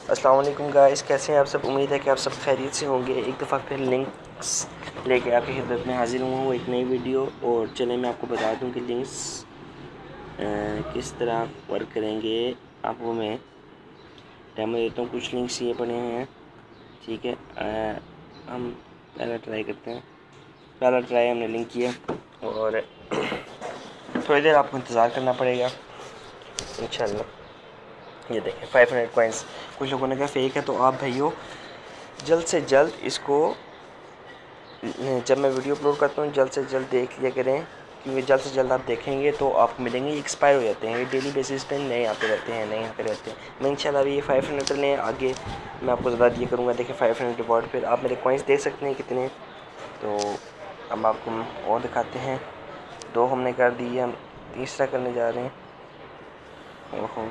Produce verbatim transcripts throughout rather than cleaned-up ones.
अस्सलाम वालेकुम गाइस, कैसे हैं आप सब। उम्मीद है कि आप सब खैरियत से होंगे। एक दफ़ा फिर लिंक्स लेके आपकी खिदमत में हाजिर हुआ हूँ एक नई वीडियो। और चलें मैं आपको बता दूँ कि लिंक्स किस तरह वर्क करेंगे। आपको मैं डेमो देता हूँ। कुछ लिंक्स ये पड़े हैं, ठीक है। आ, हम पहला ट्राई करते हैं। पहला ट्राई हमने लिंक किया और थोड़ी देर आपको इंतज़ार करना पड़ेगा इंशाल्लाह। ये देखें फाइव हंड्रेड कॉइन्स। कुछ लोगों ने कहा फेक है, तो आप भाइयों जल्द से जल्द इसको, जब मैं वीडियो अपलोड करता हूँ जल्द से जल्द देख लिया करें, क्योंकि जल्द से जल्द आप देखेंगे तो आपको मिलेंगे। एक्सपायर हो जाते हैं, ये डेली बेसिस पे नए आते रहते हैं नए आते रहते हैं। मैं इंशाल्लाह अभी ये फाइव हंड्रेड लें, आगे मैं आपको ज़्यादा दिया करूँगा। देखिए फाइव हंड्रेड रिवॉर्ड फिर आप मेरे कॉइन्स देख सकते हैं कितने। तो अब आपको हम और दिखाते हैं। दो हमने कर दिए, हम तीसरा करने जा रहे हैं। ओहो,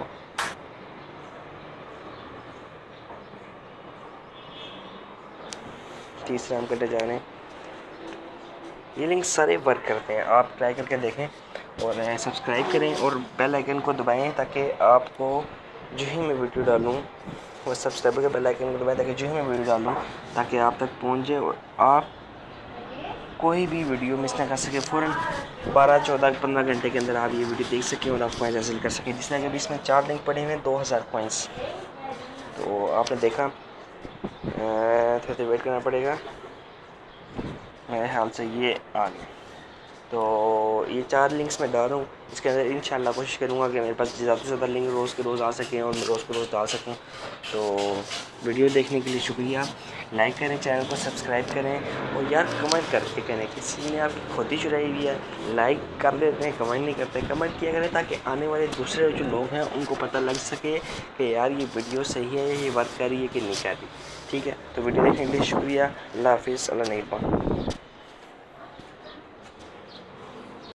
तीसरा हम करने जा रहे हैं। ये लिंक सारे वर्क करते हैं, आप ट्राई करके देखें और सब्सक्राइब करें और बेल आइकन को दबाएं ताकि आपको जो ही मैं वीडियो डालूं वो सब्सक्राइब के बेल आइकन को दबाएं ताकि जो ही मैं वीडियो डालूं ताकि आप तक पहुंच जाए और आप कोई भी वीडियो मिस ना कर सके। फ़ौरन बारह चौदह पंद्रह घंटे के अंदर आप ये वीडियो देख सकें और आप कॉइन्स हासिल कर सकें। जिसमें कि अभी इसमें चार लिंक पड़े हुए हैं, दो हज़ार कॉइन्स। तो आपने देखा, थोड़ी देर वेट करना पड़ेगा। मेरे ख्याल से ये आ गए। तो ये चार लिंक्स मैं डाल रहा हूँ। इसके अंदर इंशाल्लाह कोशिश करूँगा कि मेरे पास ज़्यादा से ज़्यादा लिंक रोज़ के रोज़ आ सकें और मैं रोज़ के रोज़ डाल सकूँ। तो वीडियो देखने के लिए शुक्रिया। लाइक करें, चैनल को सब्सक्राइब करें और यार कमेंट करके करें। किसी ने आपकी खुद ही चुराई हुई है, लाइक कर देते हैं, कमेंट नहीं करते। कमेंट किया करें ताकि आने वाले दूसरे जो लोग हैं उनको पता लग सके कि यार ये वीडियो सही है, ये वर्क कर रही है कि नहीं कर रही। ठीक है, तो वीडियो देखने के लिए शुक्रिया। अल्लाह हाफिज़, अल्लाह निगहबान।